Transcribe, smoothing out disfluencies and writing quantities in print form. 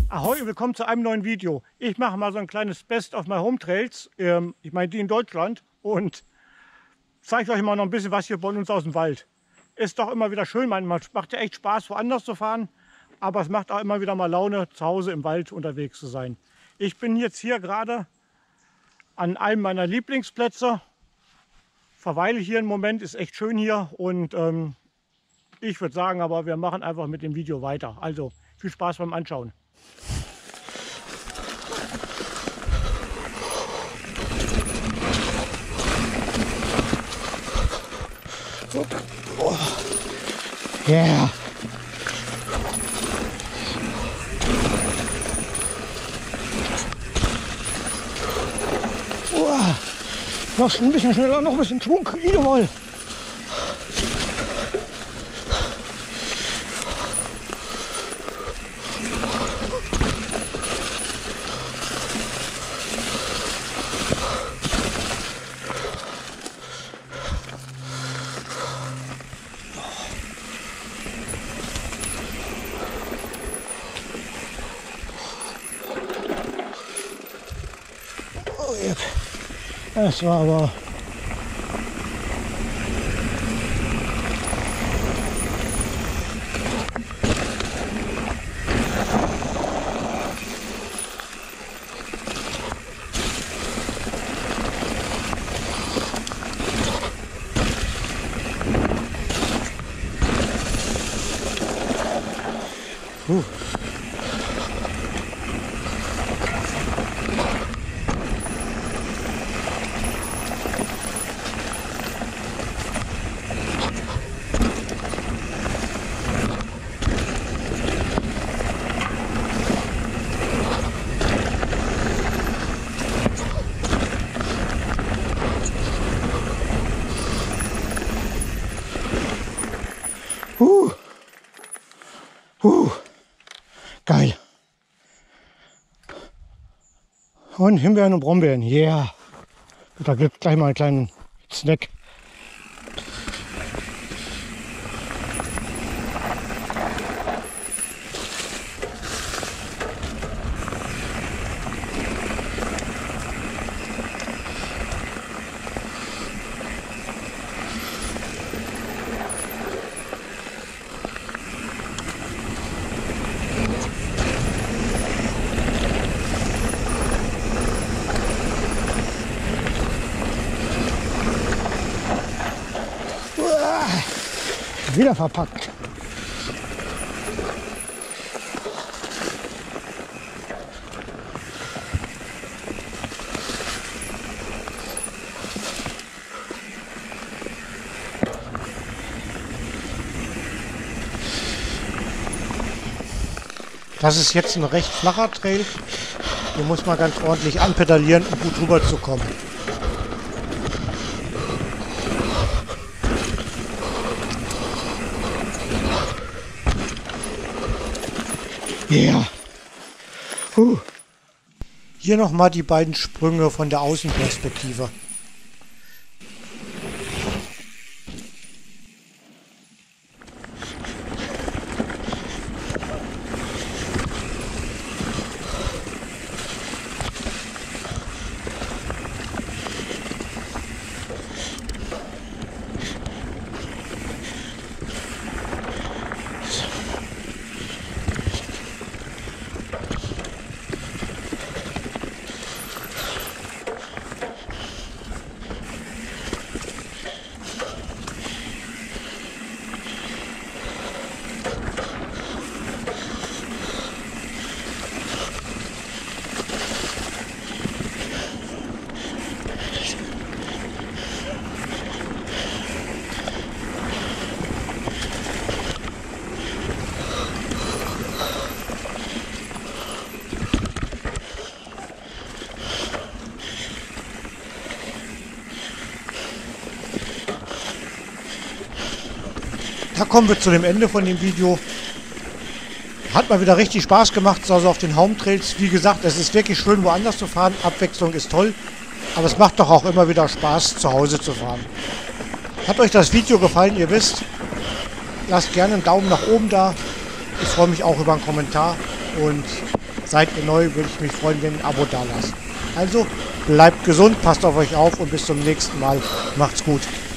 Ahoi, willkommen zu einem neuen Video. Ich mache mal so ein kleines Best of my Home Trails, ich meine die in Deutschland, und zeige euch mal noch ein bisschen was hier bei uns aus dem Wald. Ist doch immer wieder schön, man macht ja echt Spaß, woanders zu fahren, aber es macht auch immer wieder mal Laune, zu Hause im Wald unterwegs zu sein. Ich bin jetzt hier gerade an einem meiner Lieblingsplätze, verweile hier im Moment, ist echt schön hier, und ich würde sagen, aber wir machen einfach mit dem Video weiter. Also viel Spaß beim Anschauen. Oh. Yeah. Oh. Noch ein bisschen schneller, noch ein bisschen Schwung. Wieder mal. Das war aber geil. Und Himbeeren und Brombeeren, yeah. Da gibt es gleich mal einen kleinen Snack. Wieder verpackt. Das ist jetzt ein recht flacher Trail. Hier muss man ganz ordentlich anpedalieren, um gut rüber zu kommen. Ja. Yeah. Hier nochmal die beiden Sprünge von der Außenperspektive. Da kommen wir zu dem Ende von dem Video. Hat mal wieder richtig Spaß gemacht, also auf den Home Trails. Wie gesagt, es ist wirklich schön, woanders zu fahren. Abwechslung ist toll. Aber es macht doch auch immer wieder Spaß, zu Hause zu fahren. Hat euch das Video gefallen, ihr wisst, lasst gerne einen Daumen nach oben da. Ich freue mich auch über einen Kommentar. Und Seid ihr neu, würde ich mich freuen, wenn ihr ein Abo da lasst. Also, bleibt gesund, passt auf euch auf und bis zum nächsten Mal. Macht's gut.